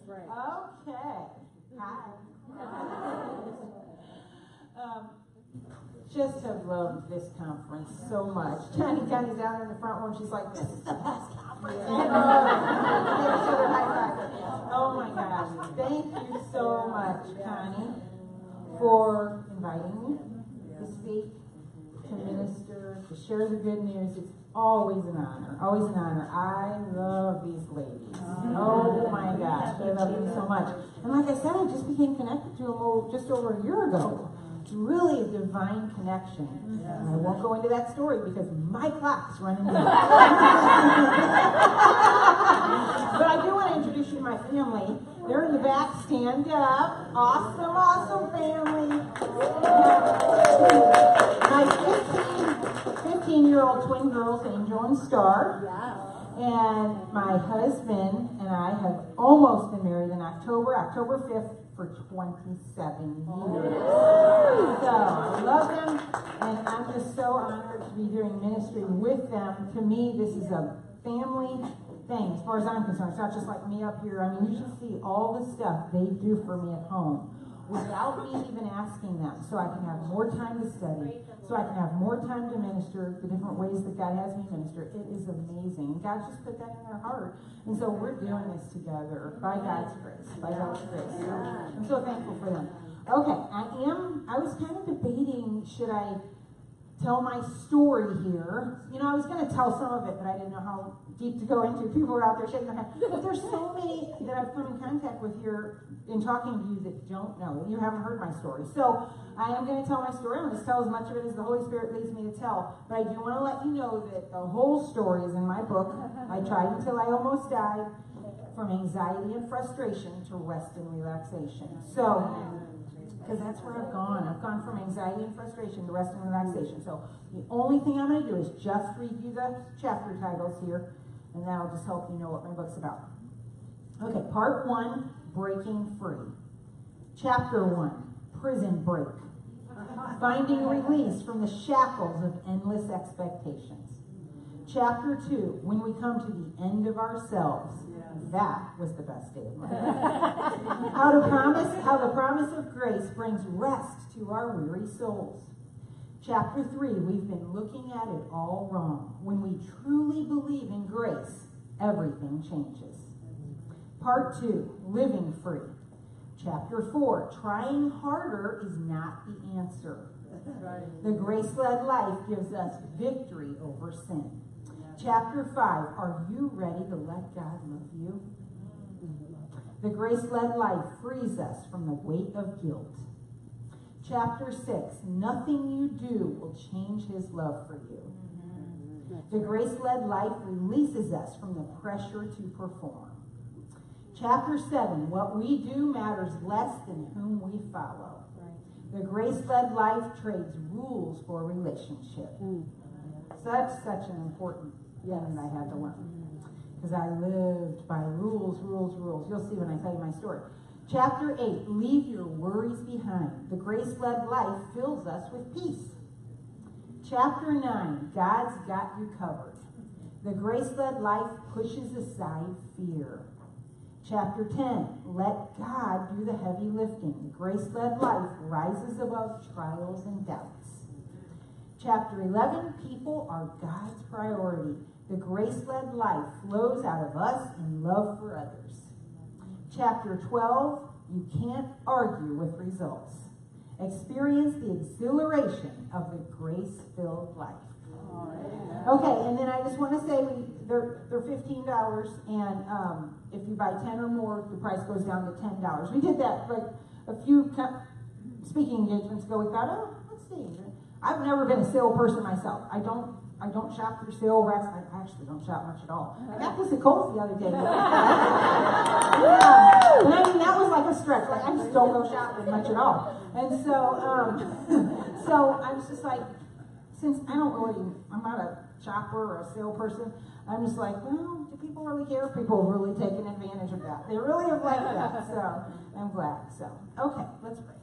Okay. Hi. Just have loved this conference so much. Connie's down in the front room. She's like, this is the best conference. Oh my gosh. Thank you so much, Connie, for inviting me to speak, to minister, to share the good news. It's always an honor. Always an honor. I love these ladies. Oh my gosh. I love them so much. And like I said, I just became connected to them just over a year ago. It's really a divine connection. And I won't go into that story because my clock's running out. But I do want to introduce you to my family. They're in the back. Stand up. Awesome, awesome family. My 15-year-old twin girls, Angel and Star. And my husband and I have almost been married in October 5th, for 27 years. So I love them, and I'm just so honored to be doing ministry with them. To me, this is a family thing, as far as I'm concerned. It's not just like me up here. I mean, you should see all the stuff they do for me at home without me even asking them, so I can have more time to study, so I can have more time to minister the different ways that God has me minister. It is amazing. God just put that in their heart. And so we're doing this together by God's grace, by God's grace. So I'm so thankful for them. Okay, I was kind of debating, should I tell my story here? You know, I was going to tell some of it, but I didn't know how deep to go into. People were out there shaking their head. But there's so many that I've come in contact with here in talking to you that don't know. You haven't heard my story. So I am going to tell my story. I'm going to tell as much of it as the Holy Spirit leads me to tell. But I do want to let you know that the whole story is in my book. I tried until I almost died. From anxiety and frustration to rest and relaxation. So, because that's where I've gone. I've gone from anxiety and frustration to rest and relaxation. So the only thing I'm going to do is just read you the chapter titles here, and that'll just help you know what my book's about. Okay, part 1, Breaking Free. Chapter 1, Prison Break. Finding release from the shackles of endless expectations. Chapter 2, When we come to the end of ourselves. That was the best day of my life. How the promise of grace brings rest to our weary souls. Chapter 3, we've been looking at it all wrong. When we truly believe in grace, everything changes. Part 2, Living Free. Chapter 4, trying harder is not the answer. The grace-led life gives us victory over sin. Chapter 5, are you ready to let God love you? The grace-led life frees us from the weight of guilt. Chapter 6, nothing you do will change his love for you. The grace-led life releases us from the pressure to perform. Chapter 7, what we do matters less than whom we follow. The grace-led life trades rules for relationship. Such an important thing I had to learn. Because I lived by rules. You'll see when I tell you my story. Chapter 8, leave your worries behind. The grace-led life fills us with peace. Chapter 9, God's got you covered. The grace-led life pushes aside fear. Chapter 10, let God do the heavy lifting. The grace-led life rises above trials and doubts. Chapter 11, people are God's priority. The grace-led life flows out of us in love for others. Chapter 12, you can't argue with results. Experience the exhilaration of the grace-filled life. Okay, and then I just want to say they're $15, and if you buy 10 or more, the price goes down to $10. We did that like a few speaking engagements ago. We thought, let's see. I've never been a sale person myself. I don't shop through sale racks. I actually don't shop much at all. I got this at Kohl's the other day. Yeah. And I mean, that was like a stretch. Like, I just don't go shopping much at all. And so, so I was just like, since I'm not a shopper or a sale person, I'm just like, well, do people really care? People have really taken advantage of that. They really have liked that. So I'm glad. So, okay, let's pray.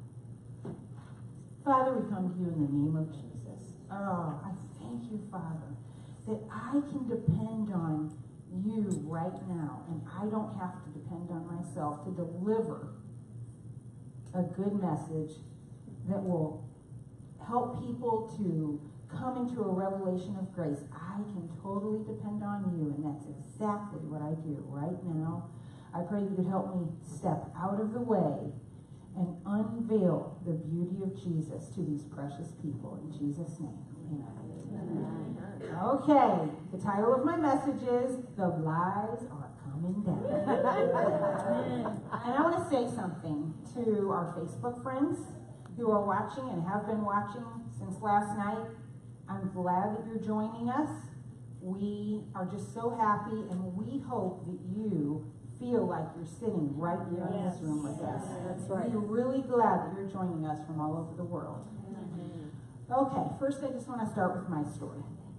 Father, we come to you in the name of Jesus. Oh, I thank you, Father, that I can depend on you right now, and I don't have to depend on myself to deliver a good message that will help people to come into a revelation of grace. I can totally depend on you, and that's exactly what I do right now. I pray you could help me step out of the way and unveil the beauty of Jesus to these precious people. In Jesus' name, amen. Okay, the title of my message is The Lies Are Coming Down. And I want to say something to our Facebook friends who are watching and have been watching since last night. I'm glad that you're joining us. We are just so happy, and we hope that you feel like you're sitting right here in this room with us. That's right. We're really glad that you're joining us from all over the world. Okay, first I just want to start with my story.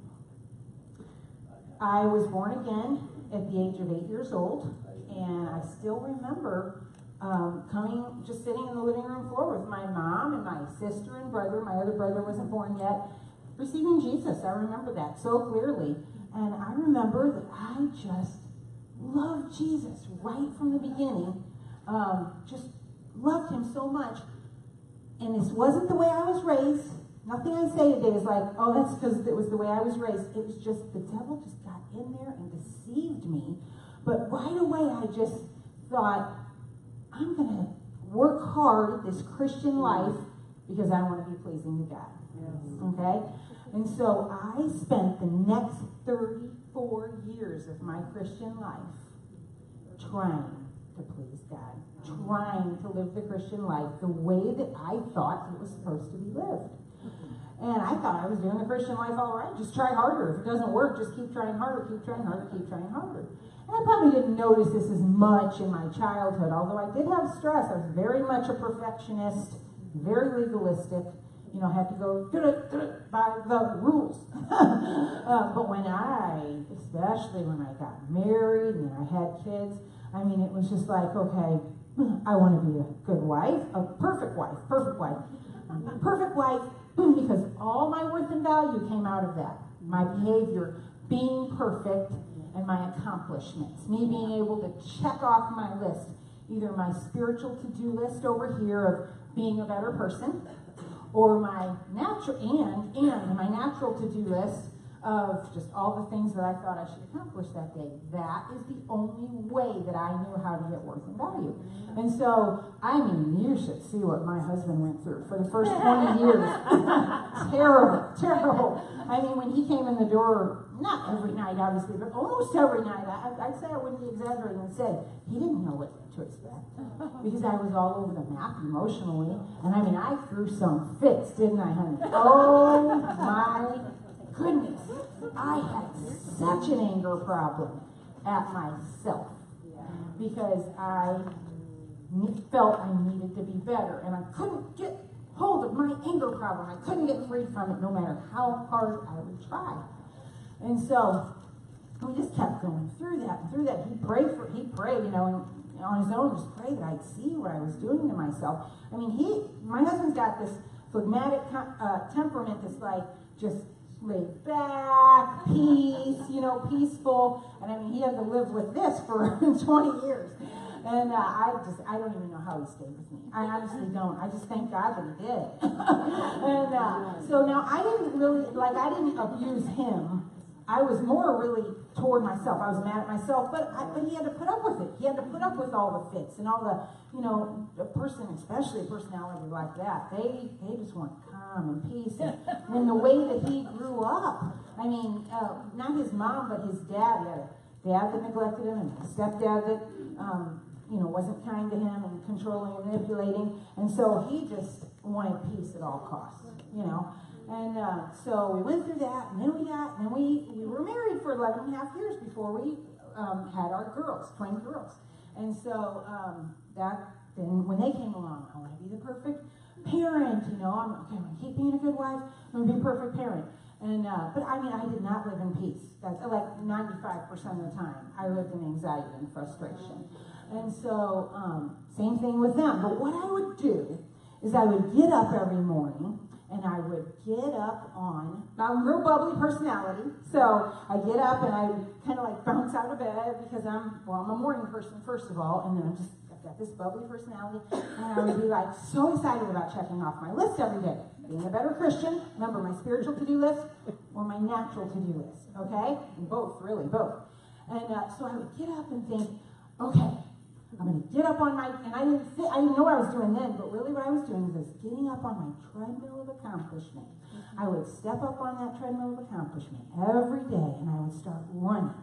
I was born again at the age of 8 years old, and I still remember just sitting in the living room floor with my mom and my sister and brother. My other brother wasn't born yet. Receiving Jesus, I remember that so clearly. And I remember that I just loved Jesus right from the beginning. Just loved him so much. And this wasn't the way I was raised. Nothing I say today is like, oh, that's because it was the way I was raised. It was just, the devil just got in there and deceived me. But right away I just thought, I'm going to work hard at this Christian life because I want to be pleasing to God. Okay? And so I spent the next 34 years of my Christian life trying to please God, trying to live the Christian life the way that I thought it was supposed to be lived. And I thought I was doing the Christian life all right. Just try harder. If it doesn't work, just keep trying harder, keep trying harder, keep trying harder. And I probably didn't notice this as much in my childhood, although I did have stress. I was very much a perfectionist, very legalistic. You know, had to go by the rules. But especially when I got married and I had kids, I mean, it was just like, okay, I want to be a good wife, a perfect wife, because all my worth and value came out of that. My behavior, being perfect, and my accomplishments. Me being able to check off my list, either my spiritual to-do list over here of being a better person, or my natural to-do list of just all the things that I thought I should accomplish that day. That is the only way that I knew how to get worth and value. And so, I mean, you should see what my husband went through for the first 20 years. Terrible. I mean, when he came in the door, not every night, obviously, but almost every night, I'd say I wouldn't be exaggerating and say, he didn't know what to expect. Because I was all over the map emotionally. And I mean, I threw some fits, didn't I, honey? Oh, my goodness. I had such an anger problem at myself. Because I felt I needed to be better. And I couldn't get hold of my anger problem. I couldn't get free from it no matter how hard I would try. And so we just kept going through that and through that. He'd pray, you know, and on his own, just pray that I'd see what I was doing to myself. I mean, my husband's got this phlegmatic temperament that's like just laid back, peaceful. And I mean, he had to live with this for 20 years. And I don't even know how he stayed with me. I honestly don't. I just thank God that he did. And so now I didn't abuse him. I was more really toward myself. I was mad at myself, but he had to put up with it. He had to put up with all the fits and all the, a person, especially a personality like that, they just want calm and peace. And the way that he grew up, I mean, not his mom, but his dad. He had a dad that neglected him and a stepdad that, wasn't kind to him and controlling and manipulating. And so he just wanted peace at all costs, And so we went through that, and then we were married for 11 and a half years before we had our girls, twin girls. And so then when they came along, I want to be the perfect parent, I'm going to keep being a good wife, I'm going to be a perfect parent. And but I mean, I did not live in peace. That's like 95% of the time, I lived in anxiety and frustration. And so same thing with them. But what I would do is I would get up every morning and I would get up on, I'm a real bubbly personality, so I get up and I kind of like bounce out of bed because I'm a morning person, first of all, and then I've got this bubbly personality, and I would be like so excited about checking off my list every day. Being a better Christian, remember my spiritual to-do list or my natural to-do list, okay? And both, really, both. And so I would get up and think, okay, I'm going to get up on my, and I didn't know what I was doing then, but really what I was doing was getting up on my treadmill of accomplishment. I would step up on that treadmill of accomplishment every day, and I would start running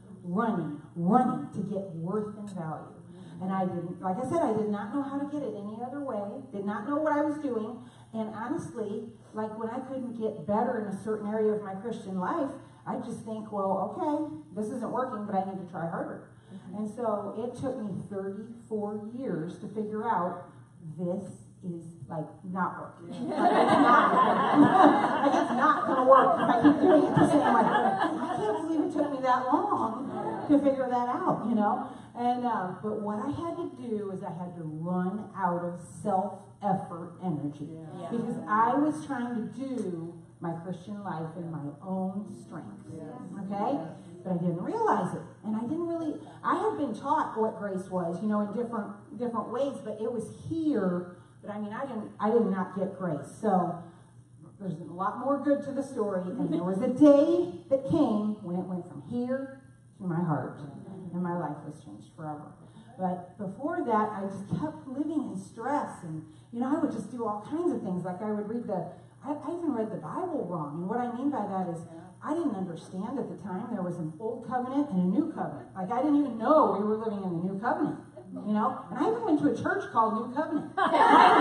to get worth and value. And I didn't, like I said, I did not know how to get it any other way, did not know what I was doing, and honestly, like when I couldn't get better in a certain area of my Christian life, I just think, well, okay, this isn't working, but I need to try harder. And so it took me 34 years to figure out this is like not working. Like it's not working. Like it's not going to work if I keep doing it the same way. I can't believe it took me that long to figure that out, you know. And but what I had to do is I had to run out of self-effort energy because I was trying to do my Christian life in my own strength. Okay? But I didn't realize it. And I didn't really, I had been taught what grace was, you know, in different ways, but it was here. But I mean, I did not get grace. So there's a lot more good to the story. And there was a day that came when it went from here to my heart. And my life was changed forever. But before that, I just kept living in stress. And, you know, I would just do all kinds of things. Like I would read I even read the Bible wrong. And what I mean by that is I didn't understand at the time there was an old covenant and a new covenant. Like I didn't even know we were living in the new covenant. You know? And I even went to a church called New Covenant. And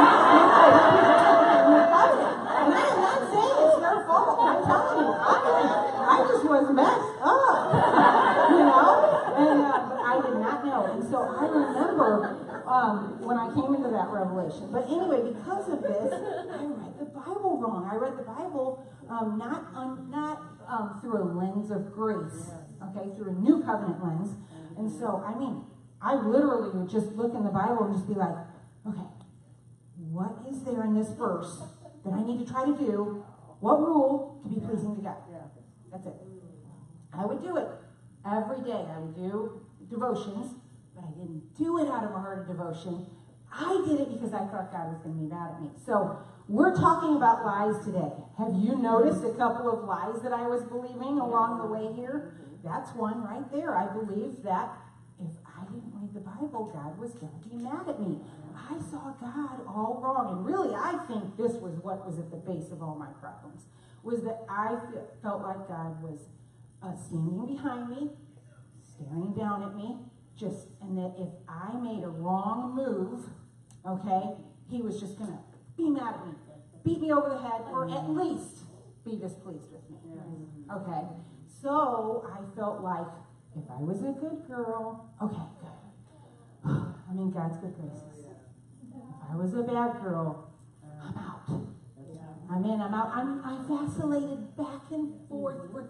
I am not saying it's their fault. I'm telling you, I just was messed up. You know? And but I did not know. And so I remember when I came into that revelation. But anyway, because of this, I read the Bible wrong. I read the Bible not through a lens of grace, okay, through a new covenant lens. And so, I mean, I literally would just look in the Bible and just be like, okay, what is there in this verse that I need to try to do? What rule to be pleasing to God? That's it. I would do it every day. I would do devotions, but I didn't do it out of a heart of devotion. I did it because I thought God was going to be mad at me. So we're talking about lies today. Have you noticed a couple of lies that I was believing along the way here? That's one right there. I believed that if I didn't read the Bible, God was going to be mad at me. I saw God all wrong. And really, I think this was what was at the base of all my problems, was that I felt like God was standing behind me, staring down at me, and that if I made a wrong move, okay, he was just going to be mad at me, beat me over the head, or at least be displeased with me. Okay, so I felt like if I was a good girl, okay, good. I'm in God's good graces. If I was a bad girl, I'm out. I'm in, I'm out. I vacillated back and forth for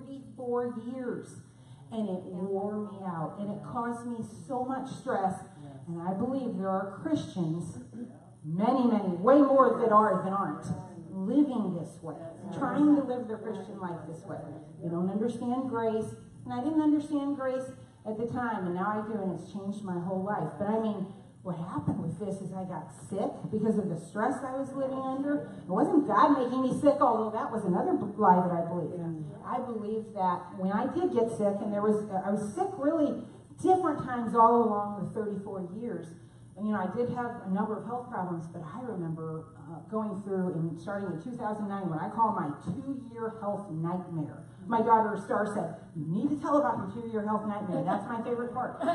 34 years. And it wore me out. And it caused me so much stress. And I believe there are Christians, many, way more that are than aren't, living this way, trying to live their Christian life this way. They don't understand grace. And I didn't understand grace at the time, and now I do, and it's changed my whole life. But I mean, what happened with this is I got sick because of the stress I was living under. It wasn't God making me sick, although that was another lie that I believed. I believed that when I did get sick, and I was sick really different times all along the 34 years. And, you know, I did have a number of health problems, but I remember going through and starting in 2009 when I call my 2-year health nightmare. My daughter Star said, "You need to tell about your 2-year health nightmare. That's my favorite part." So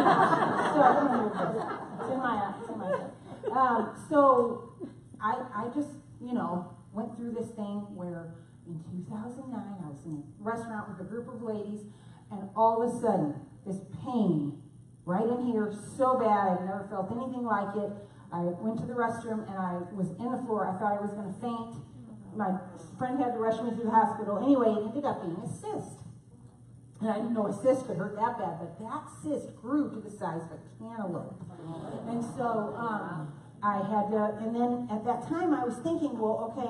it's in my head. So I just, you know, went through this thing where in 2009 I was in a restaurant with a group of ladies, and all of a sudden this pain right in here, so bad, I've never felt anything like it. I went to the restroom and I was in the floor. I thought I was going to faint. My friend had to rush me to the hospital. Anyway, it ended up being a cyst. And I didn't know a cyst could hurt that bad, but that cyst grew to the size of a cantaloupe. And so I had to, and then at that time I was thinking, well, okay,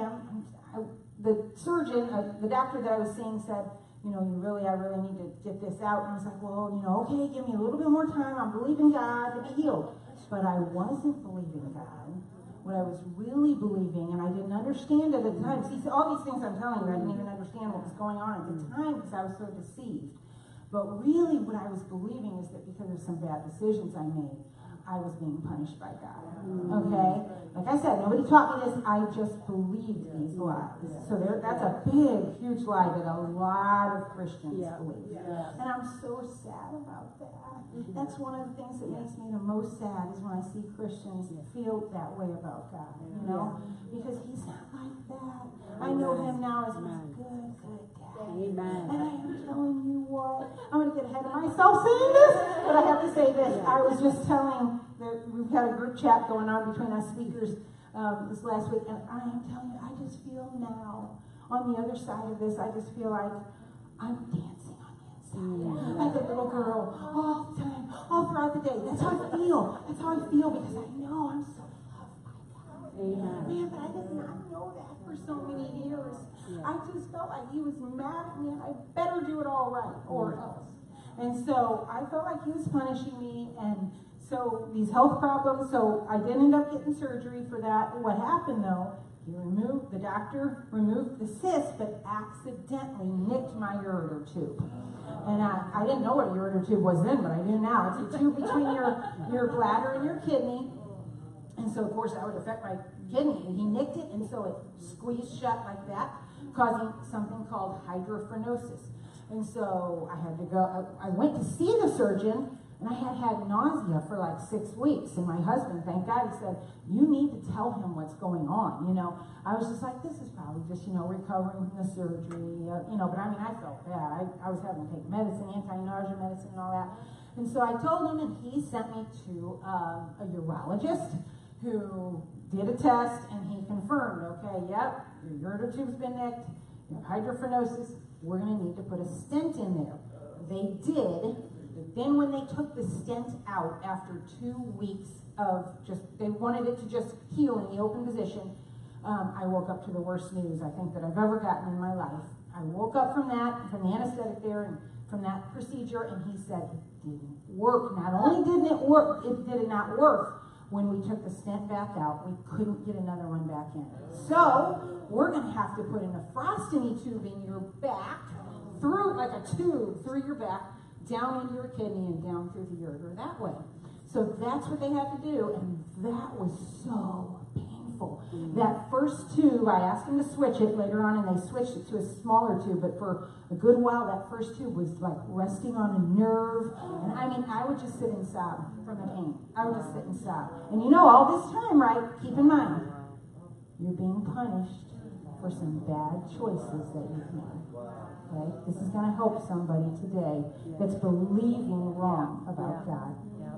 the surgeon, the doctor that I was seeing said, you know, I really need to get this out. And I was like, well, you know, okay, give me a little bit more time. I'm believing God to be healed. But I wasn't believing God. What I was really believing, and I didn't understand it at the time. See, all these things I'm telling you, I didn't even understand what was going on at the time because I was so deceived. But really what I was believing is that because of some bad decisions I made, I was being punished by God. Okay? Like I said, nobody taught me this. I just believed these lies. So that's a big, huge lie that a lot of Christians believe. And I'm so sad about that. That's one of the things that makes me the most sad is when I see Christians feel that way about God. You know? Because he's not like that. I know him now as my good dad. Amen. And I am telling you what, I'm going to get ahead of myself saying this, but I have to say this. I was just telling that we've had a group chat going on between us speakers this last week, and I am telling you, I just feel now, on the other side of this, I just feel like I'm dancing on the inside. Like a little girl, all the time, all throughout the day. That's how I feel. That's how I feel because I know I'm so loved by God. Amen. Man, but I did not know that for so many years. I just felt like he was mad at me and I better do it all right or else. And so I felt like he was punishing me, and so these health problems, so I did end up getting surgery for that. What happened though, the doctor removed the cyst, but accidentally nicked my ureter tube. And I didn't know what a ureter tube was then, but I do now. It's a tube between your bladder and your kidney. And so, of course, that would affect my kidney. And he nicked it, and so it squeezed shut like that, causing something called hydrophenosis. And so I had to go, I went to see the surgeon, and I had nausea for like 6 weeks. And my husband, thank God, he said, you need to tell him what's going on. You know, I was just like, this is probably just, you know, recovering from the surgery. You know, but I mean, I felt bad. I was having to take medicine, anti-nausea medicine and all that. And so I told him, and he sent me to a urologist who did a test, and he confirmed, okay, yep, your ureter tube's been nicked, you have hydrophenosis, we're going to need to put a stent in there. They did, but then when they took the stent out after 2 weeks of they wanted it to just heal in the open position, I woke up to the worst news I think that I've ever gotten in my life. I woke up from the anesthetic there, and from that procedure, and he said it didn't work. Not only didn't it work, it did not work. When we took the stent back out, we couldn't get another one back in. So, we're going to have to put in a nephrostomy tube in your back, like a tube through your back, down into your kidney and down through the ureter that way. So that's what they had to do, and that was so painful. That first tube, I asked them to switch it later on, and they switched it to a smaller tube, but for a good while, that first tube was like resting on a nerve, and I mean, I would just sit and sob from the pain. I would just sit and sob. And you know, all this time, right, keep in mind, you're being punished for some bad choices that you've made. Okay? This is going to help somebody today that's believing wrong about God.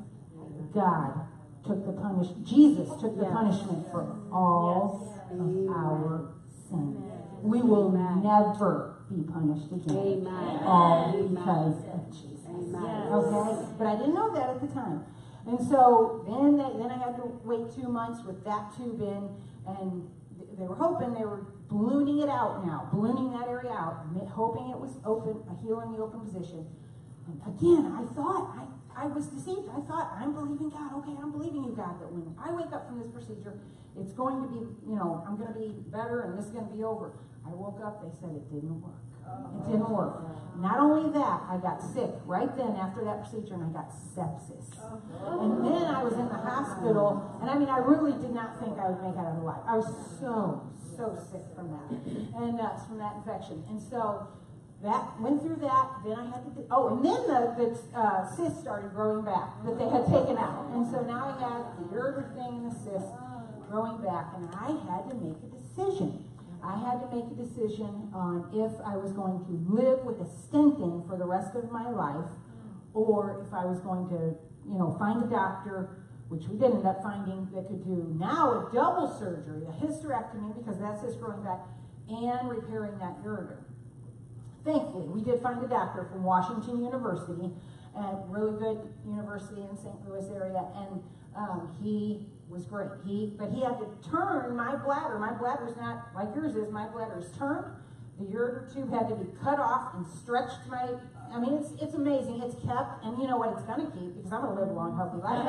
God took the punishment. Jesus took the punishment for all of our sins. We will never be punished again. All because of Jesus. Okay? But I didn't know that at the time. And so then I had to wait 2 months with that tube in, and they were hoping they were ballooning it out now, ballooning that area out, hoping it was open, a heal in the open position. And again, I thought, I was deceived. I thought, I'm believing God. Okay, I'm believing you, God, that when I wake up from this procedure, it's going to be, you know, I'm going to be better and this is going to be over. I woke up, they said it didn't work. It didn't work. Not only that, I got sick right then after that procedure, and I got sepsis. And then I was in the hospital, and I mean, I really did not think I would make it out alive. I was so sick from that, and from that infection. And so that went through that. Then I had to and then the cyst started growing back that they had taken out. And so now I had the ureter thing and the cyst growing back, and I had to make a decision. I had to make a decision on if I was going to live with a stent in for the rest of my life, or if I was going to, you know, find a doctor, which we did end up finding, that could do now a double surgery, a hysterectomy, because that's just growing back, and repairing that ureter. Thankfully, we did find a doctor from Washington University, at a really good university in St. Louis area, and he was great. But he had to turn my bladder. My bladder's not like yours is. My bladder's turned. The ureter tube had to be cut off and stretched my, I mean, it's amazing. It's kept, and you know what it's going to keep, because I'm going to live a long, healthy life.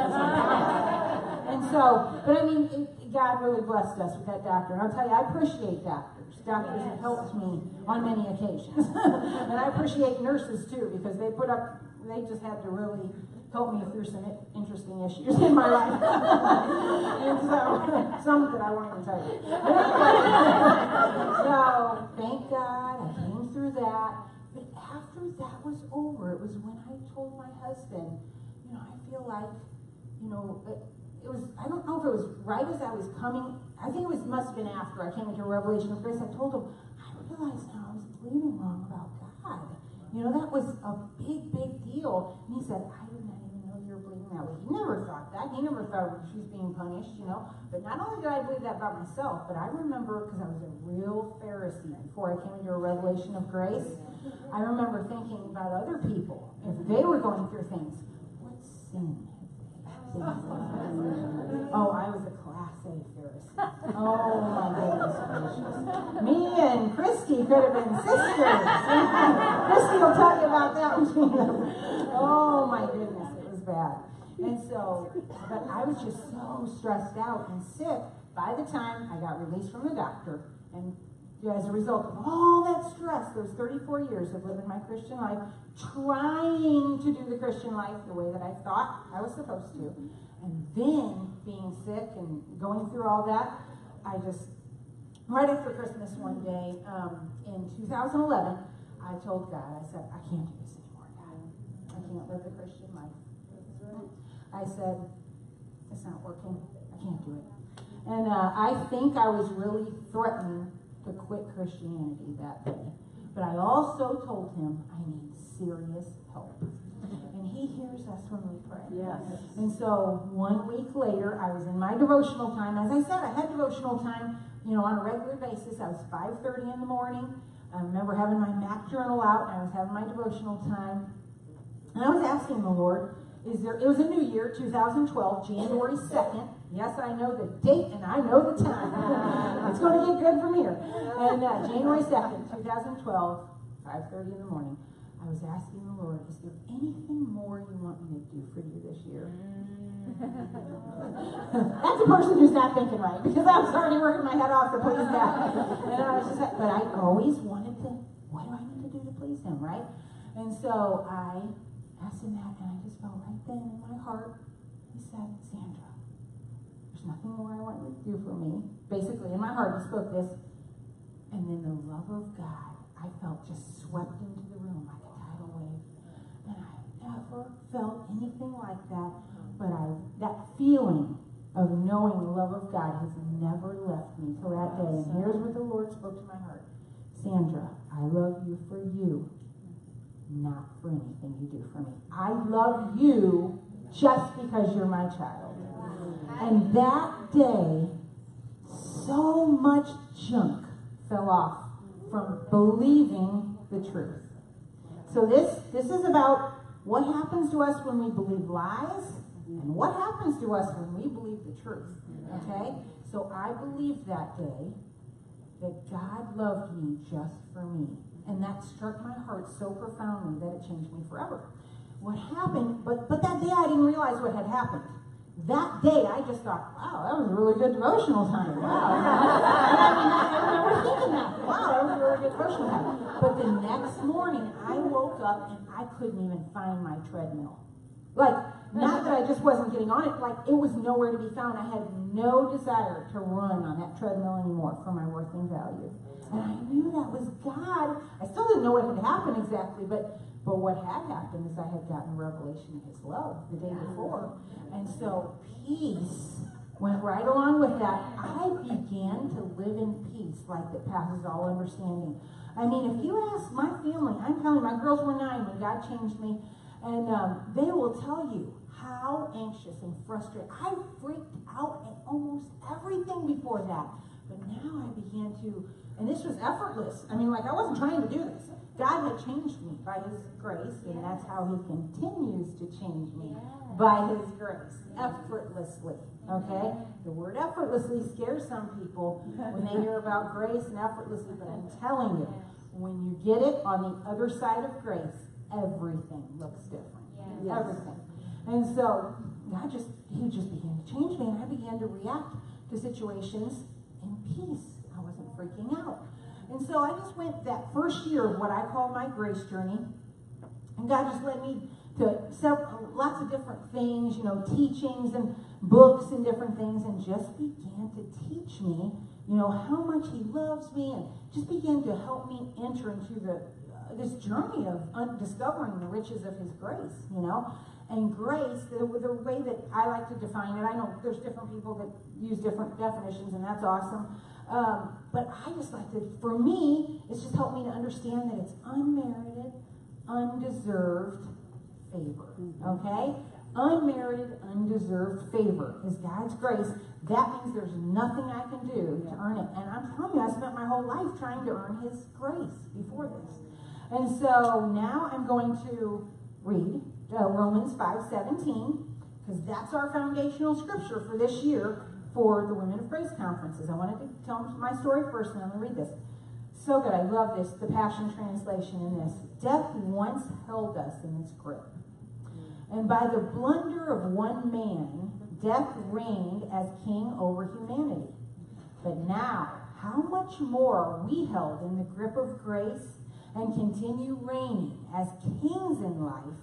And so, but I mean, God really blessed us with that doctor. And I'll tell you, I appreciate doctors. Doctors have helped me on many occasions. And I appreciate nurses too, because they just had to really help me through some interesting issues in my life. And so, some that I won't even tell you. But anyway, so, thank God I came through that. But after that was over, it was when I told my husband, you know, I feel like, you know, it was, I don't know if it was right as I was coming, I think it must have been after I came into a revelation of grace. I told him, I realized now I was believing wrong about God. You know, that was a big, big deal. And he said, I did not even know you were believing that way. He never thought that. He never thought she was being punished, you know. But not only did I believe that about myself, but I remember, because I was a real Pharisee before I came into a revelation of grace, I remember thinking about other people. If they were going through things, what sin have they been? Oh, I was a Class A Pharisee. Oh, my goodness gracious. Me and Christy could have been sisters. Christy will tell you about that between them. Oh, my goodness, it was bad. And so, but I was just so stressed out and sick by the time I got released from the doctor. And as a result of all that stress, those 34 years of living my Christian life, trying to do the Christian life the way that I thought I was supposed to, and then being sick and going through all that, I just, right after Christmas one day, in 2011, I told God, I said, I can't do this anymore, God. I can't live the Christian life. I said, it's not working. I can't do it. And I think I was really threatening to quit Christianity that day. But I also told him I need serious help. And he hears us when we pray. Yes. And so 1 week later, I was in my devotional time. As I said, I had devotional time, you know, on a regular basis. I was 5:30 in the morning. I remember having my Mac journal out, and I was having my devotional time. And I was asking the Lord, it was a new year, 2012, January 2nd. Yes, I know the date and I know the time. It's going to get good from here. And January 2nd, 2012, 5:30 in the morning, I was asking the Lord, is there anything more you want me to do for you this year? That's a person who's not thinking right, because I was already working my head off to please God. And I was just like, but I always wanted to, what do I need to do to please him, right? And so I asked him that, and I just felt right then in my heart, he said, Sandra, there's nothing more I want you to do for me. Basically, in my heart, he spoke this. And then the love of God, I felt just swept into the room like a tidal wave. And I never felt anything like that. But that feeling of knowing the love of God has never left me till that day. And here's what the Lord spoke to my heart. Sandra, I love you for you, not for anything you do for me. I love you just because you're my child. And that day, so much junk fell off from believing the truth. So this is about what happens to us when we believe lies and what happens to us when we believe the truth. Okay? So I believed that day that God loved me just for me. And that struck my heart so profoundly that it changed me forever. What happened, but that day I didn't realize what had happened. That day I just thought, wow, that was a really good devotional time. Wow. I remember thinking that. Wow, that was a really good devotional time. But the next morning I woke up and I couldn't even find my treadmill. Like, not that I just wasn't getting on it, like it was nowhere to be found. I had no desire to run on that treadmill anymore for my worth and value. And I knew that was God. I still didn't know what had happened exactly, but what had happened is I had gotten a revelation of his love the day before. And so peace went right along with that. I began to live in peace like that passes all understanding. I mean, if you ask my family, I'm telling you, my girls were 9 when God changed me, and they will tell you how anxious and frustrated. I freaked out at almost everything before that. But now I began to, And this was effortless. I mean, like, I wasn't trying to do this. God had changed me by his grace, and that's how he continues to change me, by his grace, effortlessly, okay? The word effortlessly scares some people when they hear about grace and effortlessly, but I'm telling you, when you get it on the other side of grace, everything looks different. Everything. And so, he just began to change me, and I began to react to situations in peace. I wasn't freaking out. And so I just went that first year of what I call my grace journey. And God just led me to lots of different things, teachings and books and different things, and just began to teach me, how much he loves me, and just began to help me enter into this journey of discovering the riches of his grace, And grace, the way that I like to define it, I know there's different people that use different definitions, and that's awesome. But I just like to, for me, it's just helped me to understand that it's unmerited, undeserved favor. Okay? Unmerited, undeserved favor is God's grace. That means there's nothing I can do to earn it. And I'm telling you, I spent my whole life trying to earn his grace before this. And so now I'm going to read Romans 5:17, because that's our foundational scripture for this year for the Women of Grace conferences. I wanted to tell my story first, and I'm going to read this. So good. I love this, the Passion Translation in this. Death once held us in its grip. And by the blunder of one man, death reigned as king over humanity. But now, how much more are we held in the grip of grace and continue reigning as kings in life,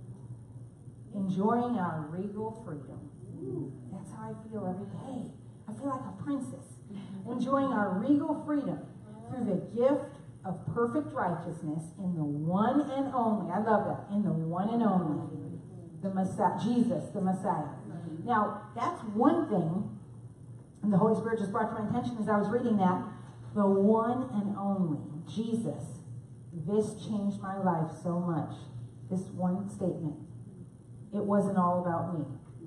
enjoying our regal freedom? That's how I feel every day. I feel like a princess, enjoying our regal freedom through the gift of perfect righteousness in the one and only, I love that, in the one and only, the Messiah, Jesus, the Messiah. Now, that's one thing, and the Holy Spirit just brought to my attention as I was reading that, the one and only, Jesus. This changed my life so much. This one statement. It wasn't all about me.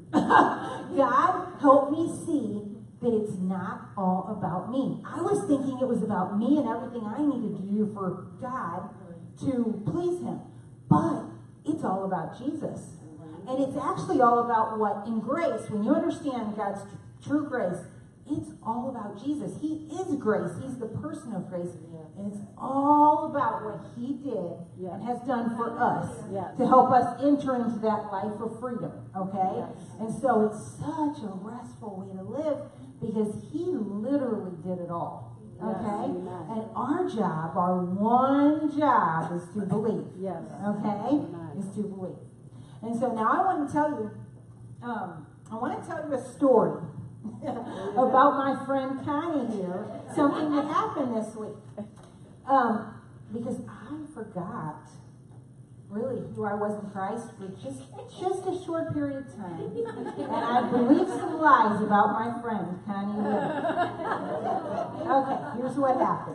God helped me see that it's not all about me. I was thinking it was about me and everything I needed to do for God to please him. But it's all about Jesus. And it's actually all about what in grace, when you understand God's true grace, it's all about Jesus. He is grace. He's the person of grace. And it's all about what he did and has done for us to help us enter into that life of freedom. Okay? And so it's such a restful way to live because he literally did it all. Okay? And our job, our one job is to believe. Okay? Is to believe. And so now I want to tell you a story about my friend Connie here, something that happened this week. Because I forgot really who I was in Christ for just a short period of time. And I believed some lies about my friend Connie Lee. Okay, here's what happened.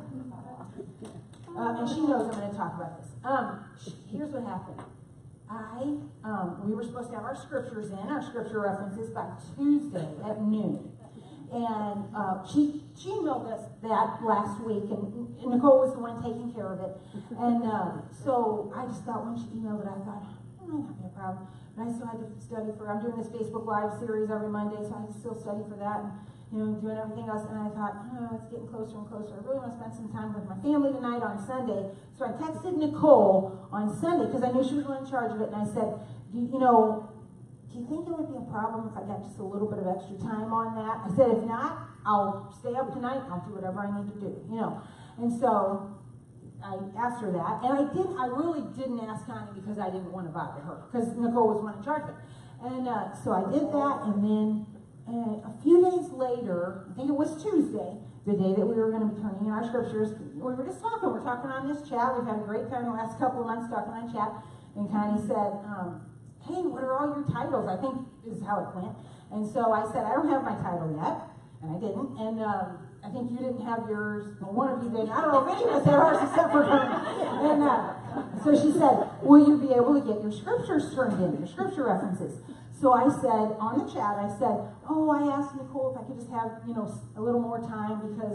And she knows I'm going to talk about this. Here's what happened. We were supposed to have our scriptures in, our scripture references by Tuesday at noon. And she emailed us that last week, and Nicole was the one taking care of it. And so I just thought when she emailed it, I thought, it might not be a problem. But I still had to study I'm doing this Facebook Live series every Monday, so I had to still study for that. And doing everything else, and I thought, it's getting closer and closer. I really want to spend some time with my family tonight on Sunday. So I texted Nicole on Sunday, because I knew she was in charge of it, and I said, do you think it would be a problem if I got just a little bit of extra time on that? I said, if not, I'll stay up tonight, and I'll do whatever I need to do, And so I asked her that, and I really didn't ask Connie because I didn't want to bother her, because Nicole was the one in charge of it. And so I did that, and then a few days later, I think it was Tuesday, the day that we were going to be turning in our scriptures, we were just talking. We're talking on this chat. We've had a great time the last couple of months talking on chat. And Connie said, hey, what are all your titles? I think this is how it went. And so I said, I don't have my title yet. And I didn't. And I think you didn't have yours. Well, one of you didn't. I don't know if any of us had ours except for her. And so she said, will you be able to get your scriptures turned in, your scripture references? So I said, on the chat, I said, I asked Nicole if I could just have, a little more time because,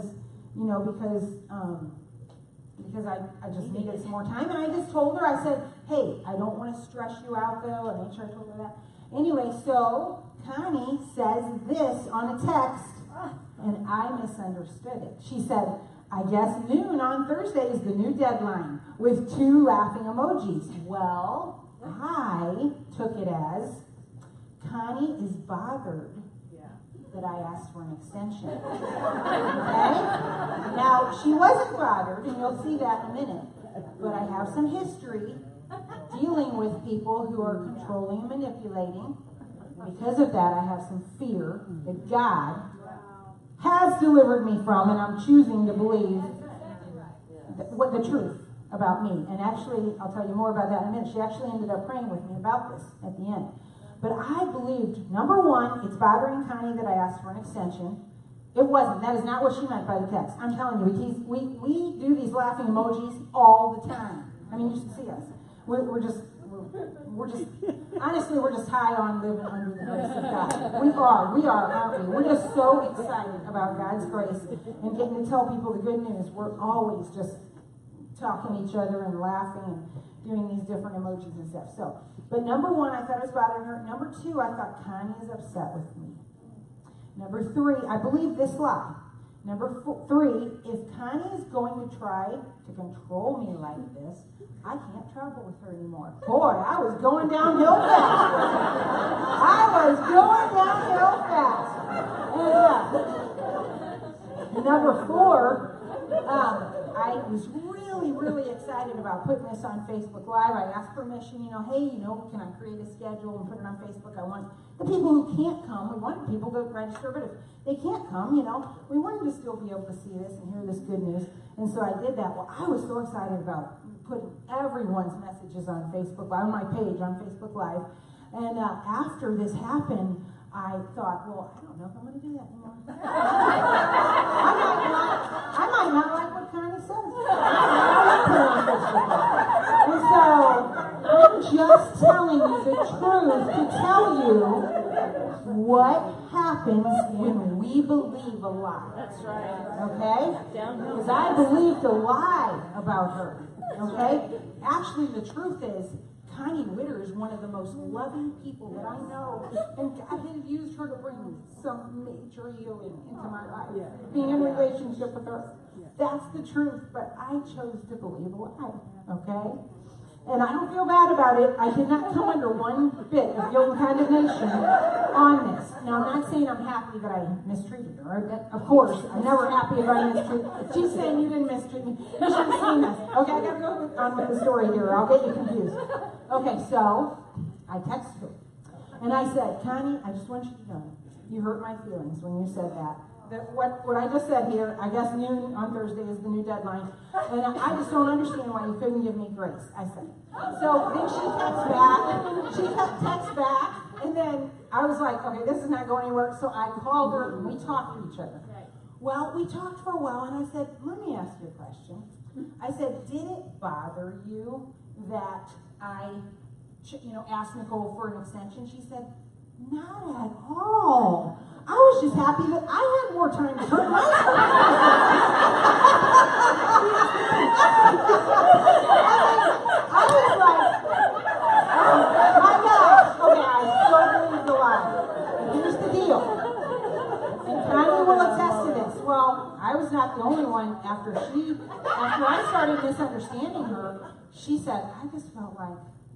because I just needed some more time. And I just told her, I said, hey, I don't want to stress you out, though. I made sure I told her that. Anyway, so Connie says this on a text, and I misunderstood it. She said, I guess noon on Thursday is the new deadline, with 2 laughing emojis. Well, I took it as Connie is bothered that I asked for an extension. Okay? Now, she wasn't bothered, and you'll see that in a minute, but I have some history dealing with people who are controlling and manipulating. Because of that, I have some fear that God has delivered me from, and I'm choosing to believe what the truth about me. And actually, I'll tell you more about that in a minute. She actually ended up praying with me about this at the end. But I believed, number one, it's bothering Connie that I asked for an extension. It wasn't. That is not what she meant by the text. I'm telling you, we do these laughing emojis all the time. I mean, you should see us. We're just, honestly, we're just high on living under the grace of God. We are, aren't we? We're just so excited about God's grace and getting to tell people the good news. We're always just talking to each other and laughing and doing these different emojis and stuff. So, but number one, I thought it was bothering her. Number two, I thought Connie is upset with me. Number three, I believe this lie. Number three, if Connie is going to try to control me like this, I can't travel with her anymore. Boy, I was going downhill fast. And number four, I was really excited about putting this on Facebook Live. I asked permission, hey, can I create a schedule and put it on Facebook? I want the people who can't come, we wanted people to register, but if they can't come, we wanted to still be able to see this and hear this good news. And so I did that. Well, I was so excited about putting everyone's messages on Facebook, on my page on Facebook Live. And after this happened, I thought, well, I don't know if I'm going to do that anymore. I might not like what Connie says. And so, I'm just telling you the truth to tell you what happens when we believe a lie. That's right. Okay? Because I believed a lie about her. Okay? Actually, the truth is, Connie Witter is one of the most loving people that I know, and God has used her to bring some major healing into my life. Being in a relationship with her, that's the truth, but I chose to believe a lie, okay? And I don't feel bad about it. I did not come under one bit of guilt and condemnation on this. Now, I'm not saying I'm happy that I mistreated her. Of course, I'm never happy if I mistreat her. She's saying you didn't mistreat me. You should have seen this. Okay, I got to go on with the story here. I'll get you confused. Okay, so I texted her. And I said, Connie, I just want you to know, you hurt my feelings when you said that. What I just said here, I guess noon on Thursday is the new deadline, and I just don't understand why you couldn't give me grace, I said. So then she texts back, and then I was like, okay, this is not going anywhere, so I called her, and we talked to each other. Well, we talked for a while, and I said, let me ask you a question. I said, did it bother you that I asked Nicole for an extension? She said, not at all. I was just happy that I had more time to hurt myself. I was like, oh my gosh. Okay, I still believe the lie. Here's the deal. And Connie will attest to this. Well, I was not the only one. After I started misunderstanding her, she said, I just felt like,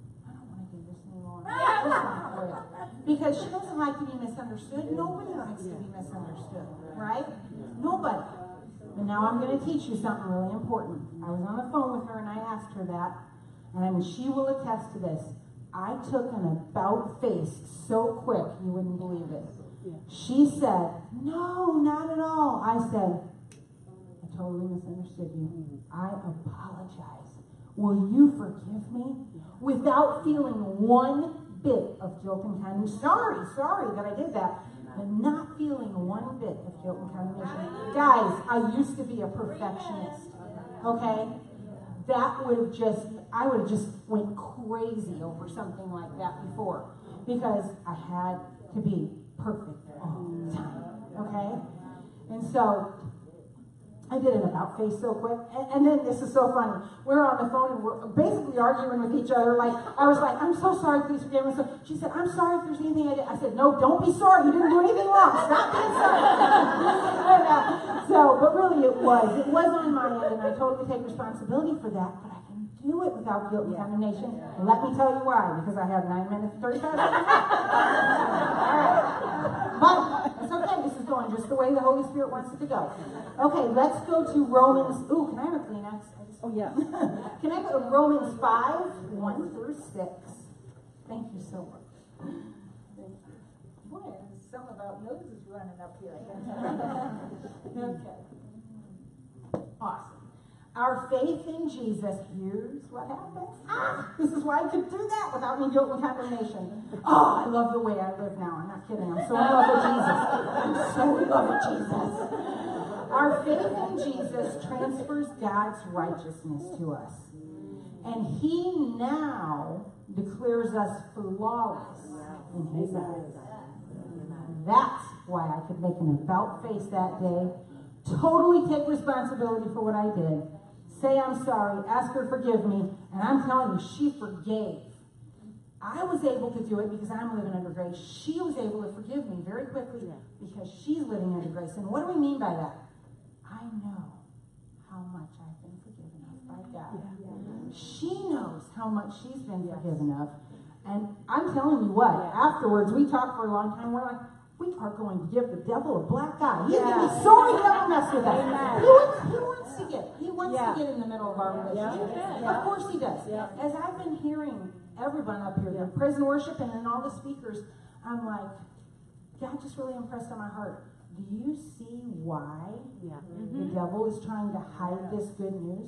because she doesn't like to be misunderstood. Nobody likes to be misunderstood, right? Nobody. And now I'm going to teach you something really important. I was on the phone with her and I asked her that, and she will attest to this. I took an about face so quick you wouldn't believe it. She said, no, not at all. I said, I totally misunderstood you. I apologize. Will you forgive me? Without feeling one bit of guilt and condemnation. Sorry that I did that, but not feeling one bit of guilt and condemnation. Guys, I used to be a perfectionist, okay? I would have just went crazy over something like that before, because I had to be perfect all the time, okay? And so, I did an about face so quick. And then this is so funny. We're on the phone and we're basically arguing with each other. Like, I was like, I'm so sorry, please forgive me. So she said, I'm sorry if there's anything I did. I said, no, don't be sorry. You didn't do anything wrong. Stop being sorry. But really it was on my end, and I totally take responsibility for that. But I can do it without guilt and condemnation. And let me tell you why. Because I have 9 minutes and 35 seconds. All right. But it's okay. This is going just the way the Holy Spirit wants it to go. Okay, let's go to Romans. Ooh, can I have a Kleenex? Oh, yeah. Can I go to Romans 5, 1 through 6? Thank you so much. Boy, there's something about noses running up here. Okay. Awesome. Our faith in Jesus, here's what happens. This is why I could do that without any guilt and condemnation. Oh, I love the way I live now. I'm not kidding. I'm so in love with Jesus. I'm so in love with Jesus. Our faith in Jesus transfers God's righteousness to us. And He now declares us flawless in His eyes. That's why I could make an about face that day, totally take responsibility for what I did, say I'm sorry, ask her to forgive me, and I'm telling you, she forgave. I was able to do it because I'm living under grace. She was able to forgive me very quickly because she's living under grace. And what do we mean by that? I know how much I've been forgiven of by God. She knows how much she's been forgiven of. And I'm telling you what, afterwards, we talked for a long time. We're like, we are going to give the devil a black eye. He's going to be sorry he ever messed with us. He wants to get in the middle of our relationship. Of course he does. As I've been hearing everyone up here, the praise and worship, and then all the speakers, I'm like, God just really impressed on my heart. Do you see why the devil is trying to hide this good news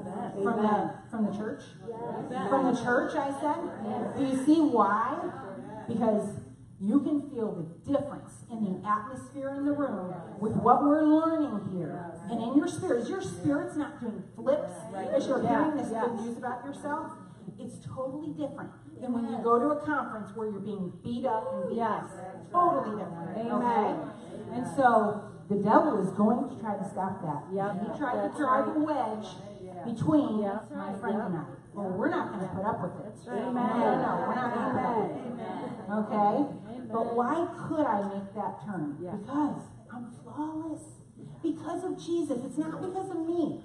from the church? From the church, I said. Do you see why? Because you can feel the difference in the atmosphere in the room with what we're learning here. And in your spirit, is your spirit's not doing flips as you're hearing this good news about yourself? It's totally different than when you go to a conference where you're being beat up and beat up. Totally different. Okay? And so the devil is going to try to stop that. He tried to drive a wedge between my friend and I. Well, we're not going to put up with it. No, we're not going to put up with it. Okay? But why could I make that turn? Because I'm flawless. Because of Jesus. It's not because of me.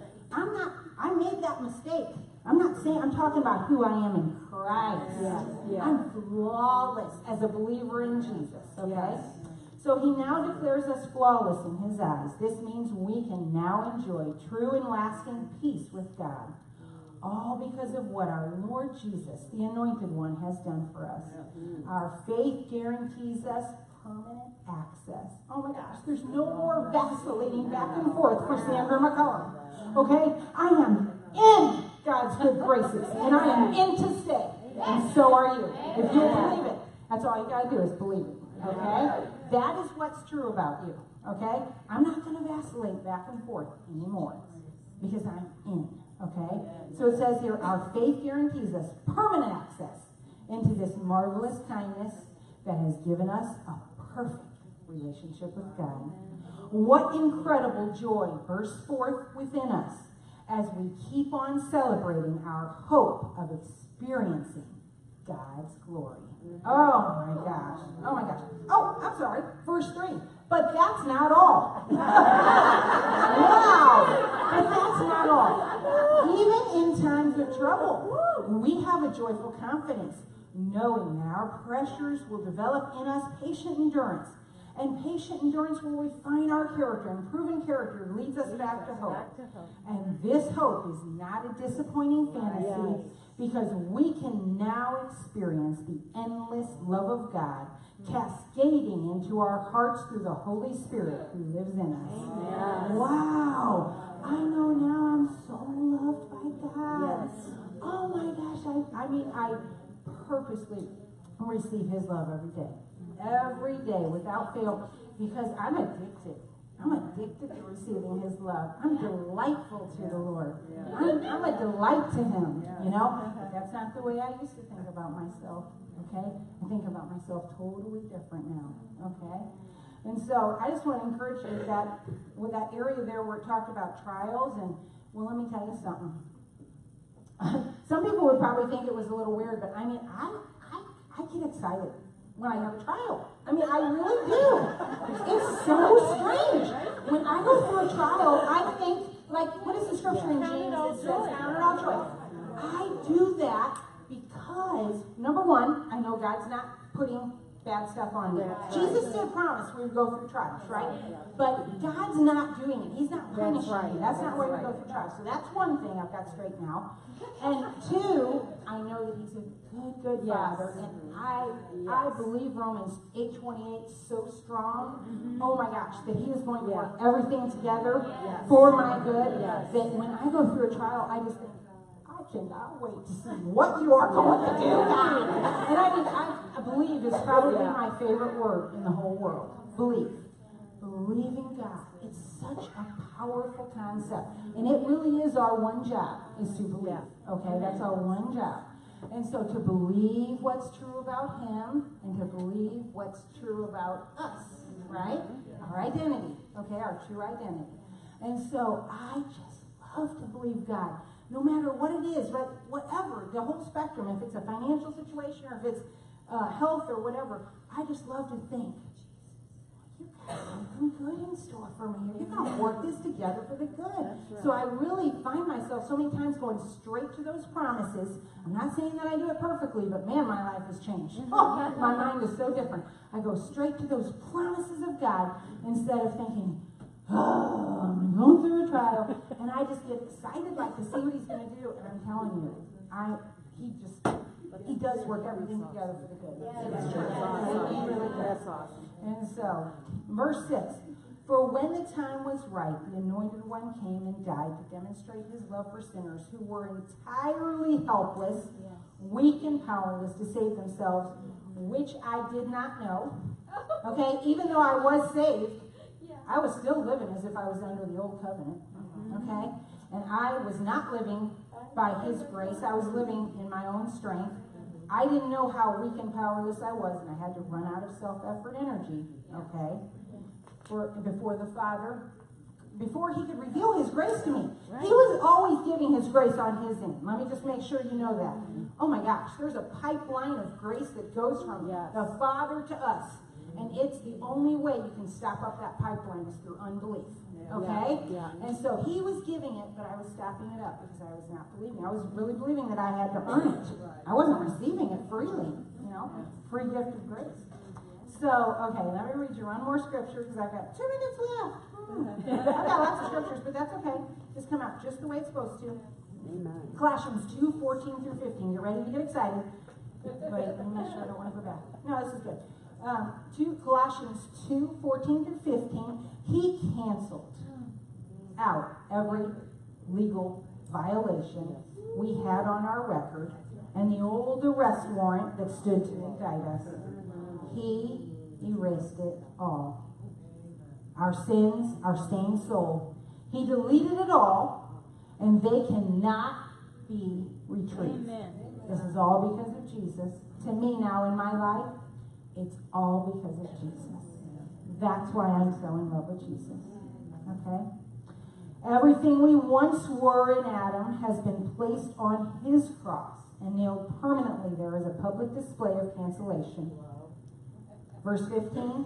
I made that mistake. I'm talking about who I am in Christ. I'm flawless as a believer in Jesus. Okay? So He now declares us flawless in His eyes. This means we can now enjoy true and lasting peace with God. All because of what our Lord Jesus, the Anointed One, has done for us. Our faith guarantees us permanent access. Oh my gosh, there's no more vacillating back and forth for Sandra McCullum. Okay? I am in God's good graces, and I am in to stay. And so are you. If you believe it, that's all you got to do is believe it. Okay? That is what's true about you. Okay? I'm not going to vacillate back and forth anymore because I'm in. Okay? So it says here, our faith guarantees us permanent access into this marvelous kindness that has given us a perfect relationship with God. What incredible joy bursts forth within us as we keep on celebrating our hope of experiencing God's glory. Oh my gosh. Oh my gosh. Oh, I'm sorry. Verse 3. But that's not all. Wow. But that's not all. Even in times of trouble, we have a joyful confidence, knowing that our pressures will develop in us patient endurance. And patient endurance will refine our character, and proven character leads us back to hope. And this hope is not a disappointing fantasy, because we can now experience the endless love of God cascading into our hearts through the Holy Spirit who lives in us. Wow! I know now I'm so loved by God. Oh my gosh, I purposely receive His love every day. Every day, without fail, because I'm addicted. I'm addicted to receiving His love. I'm delightful to the Lord. I'm a delight to Him, you know? But that's not the way I used to think about myself, okay? I think about myself totally different now, okay? And so I just want to encourage you that with that area there where it talked about trials, and well, let me tell you something. Some people would probably think it was a little weird, but I mean, I get excited when I have a trial. I mean, I really do. It's so strange. When I go through a trial, I think, like, what is the scripture in James that says, count it all joy? I do that because, number one, I know God's not putting bad stuff on you. Jesus did promise we would go through trials, right? But God's not doing it. He's not punishing you. That's not why we go through trials. So that's one thing I've got straight now. And two, I know that He's a good Father. And I believe Romans 8:28 so strong. Oh my gosh, that He is going to work everything together for my good. That when I go through a trial, I just think, I cannot wait to see what you are going to do, God. And I mean, I believe is probably my favorite word in the whole world. Believe. Believe in God. It's such a powerful concept. And it really is our one job, is to believe. Okay, that's our one job. And so to believe what's true about Him and to believe what's true about us, right? Our identity, okay, our true identity. And so I just love to believe God. No matter what it is, but whatever, the whole spectrum, if it's a financial situation or if it's health or whatever, I just love to think, you got something good in store for me. You're going to work this together for the good. Right. So I really find myself so many times going straight to those promises. I'm not saying that I do it perfectly, but man, my life has changed. My mind is so different. I go straight to those promises of God instead of thinking, oh, I'm going through a trial, and I just get excited like to see what He's going to do, and I'm telling you, He does work everything together for the good. That's true. That's awesome. And so, verse 6, for when the time was right, the Anointed One came and died to demonstrate His love for sinners who were entirely helpless, weak and powerless to save themselves, which I did not know. Okay, even though I was saved, I was still living as if I was under the old covenant, okay? And I was not living by His grace. I was living in my own strength. I didn't know how weak and powerless I was, and I had to run out of self-effort energy, okay? Before the Father, before He could reveal His grace to me. He was always giving His grace on His end. Let me just make sure you know that. Oh my gosh, there's a pipeline of grace that goes from the Father to us. And it's the only way you can stop up that pipeline is through unbelief. Okay? And so He was giving it, but I was stopping it up because I was not believing. I was really believing that I had to earn it. I wasn't receiving it freely. Free gift of grace. So, okay, let me read you one more scripture because I've got 2 minutes left. I've got lots of scriptures, but that's okay. Just come out just the way it's supposed to. Amen. Colossians 2:14 through 15. You ready to get excited? Wait, let me make sure I don't want to go back. No, this is good. Colossians 2:14 through 15, He canceled out every legal violation we had on our record and the old arrest warrant that stood to indict us. He erased it all. Our sins, our stained soul. He deleted it all, and they cannot be retrieved. Amen. This is all because of Jesus. To me now in my life, it's all because of Jesus. That's why I'm so in love with Jesus. Okay? Everything we once were in Adam has been placed on His cross and nailed permanently there as a public display of cancellation. Verse 15.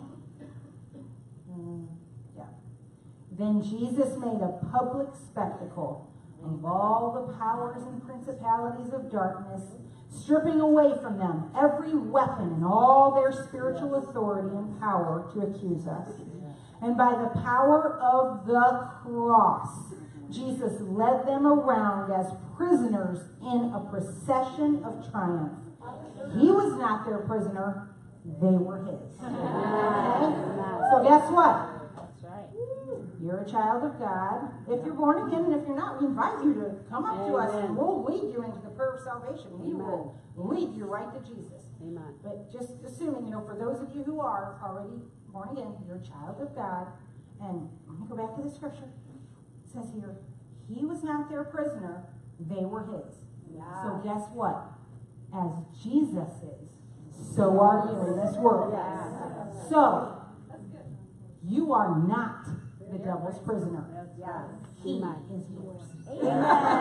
Then Jesus made a public spectacle of all the powers and principalities of darkness, stripping away from them every weapon and all their spiritual authority and power to accuse us. And by the power of the cross, Jesus led them around as prisoners in a procession of triumph. He was not their prisoner, they were His. Okay? So guess what? You're a child of God. If you're born again, and if you're not, we invite you to come up to us and we'll lead you into the prayer of salvation. We will lead you right to Jesus. Amen. But just assuming, for those of you who are already born again, you're a child of God. And let me go back to the scripture. It says here, He was not their prisoner, they were His. Yeah. So guess what? As Jesus is, so are you in this world. Yeah. So, You are not the devil's prisoner. He is yours. Okay?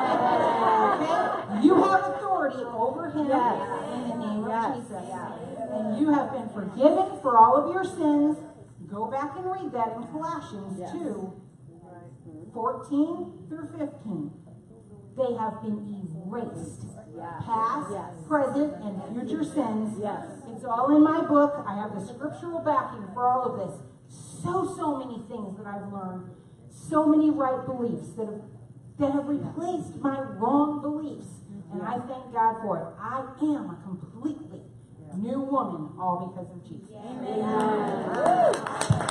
You have authority over him in the name of Jesus. And you have been forgiven for all of your sins. Go back and read that in Colossians 2, 14 through 15. They have been erased. Past, present, and future sins. It's all in my book. I have the scriptural backing for all of this. So many things that I've learned. So many right beliefs that have replaced my wrong beliefs. And I thank God for it. I am a completely new woman, all because of Jesus. Amen.